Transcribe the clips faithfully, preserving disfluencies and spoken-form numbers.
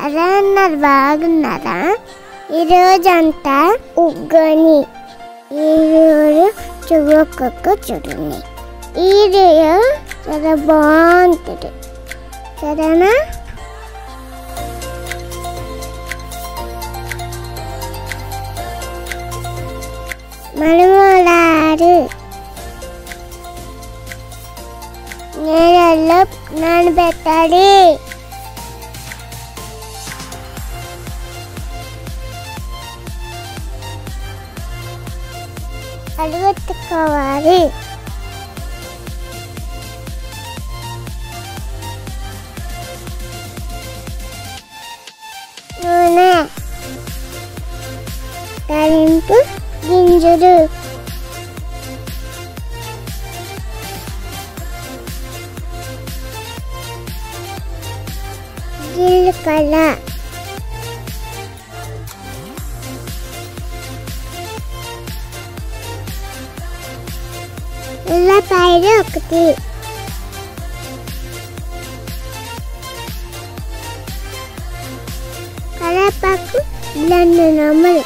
ఎలా ఉన్నారు? బాగున్నారా? ఈరోజంతా ఉగ్గని ఈరోజు చువ్వొక్క చూడండి. ఈ రియో చాలా బాగుంటుంది. సరేనా? మనమలారు నీళ్ళల్లో నానబెట్టాలి. కలుగెత్తుకోవాలి. నూనె, తాలింపు గింజలు, జీలకర్ర, ఉల్లిపాయలు ఒకటి, కరివేపాకు రెండు నమ్మలు,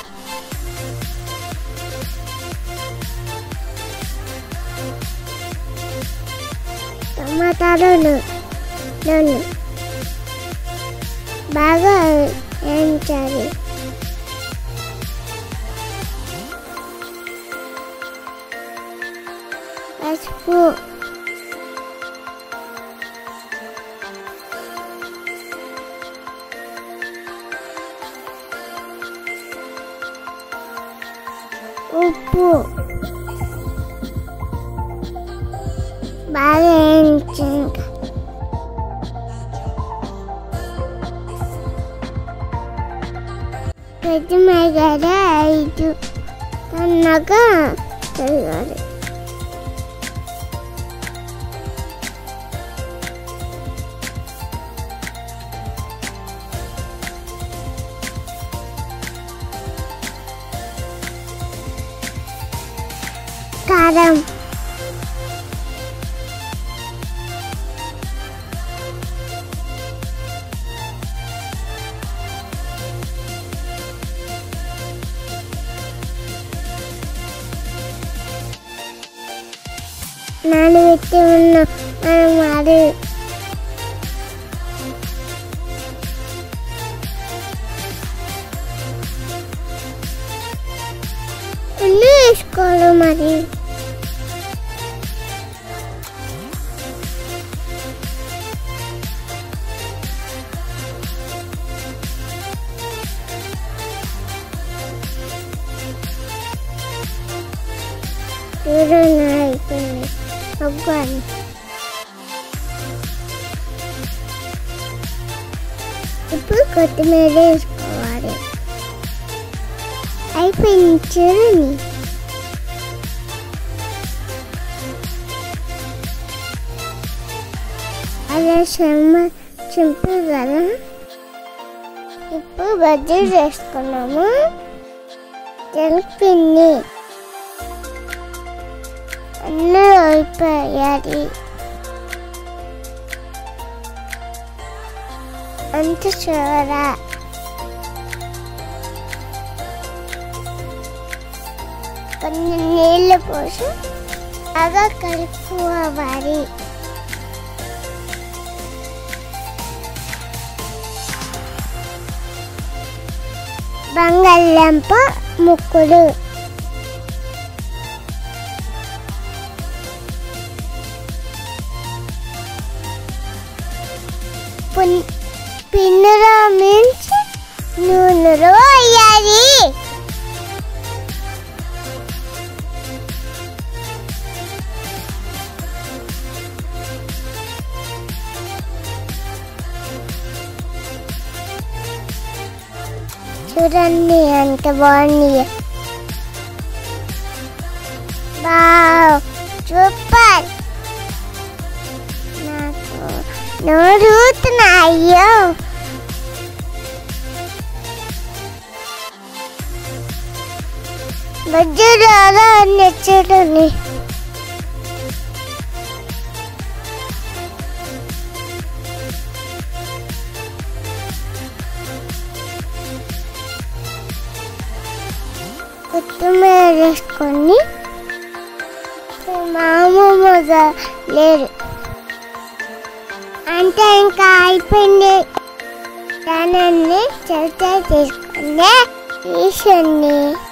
టమాటాలు రెండు బాగా వేయించాలి. పసుపు, ఉప్పు బాగా వేయించాక పచ్చిమిరపకాయలు ఐదు సన్నగా తరగాలి. కారం, నానబెట్టి ఉన్న మనమారు, అన్నీ వేసుకోవాలి. మరి చూడండి అయిపోయింది. అవ్వాలి ఇప్పుడు కొత్తిమీర వేసుకోవాలి. అయిపోయింది చూడండి. అలా చెమ్మ చింపు కదా. ఇప్పుడు బజ్జీలు వేసుకున్నాము. తెలిపింది అన్నీ అయిపోయాలి. అంత చూడ కొన్ని నీళ్ళు పోసి బాగా కలుపుకోవాలి. బంగాళదుంప ముక్కలు, పిన్నెలో మించి నూనెలో వేయాలి. చూడండి ఎంత బాగుంది. Wow super. నాకు నోరు ఊరుతున్నాయో. బజ్జీలు అలా అన్నీ చూడండి. కొత్తిమీర వేసుకొని మా అమ్మమ్మ లేరు అంటే ఇంకా అయిపోయింది. దానాన్ని చర్చ చేసుకుంటే తీసండి.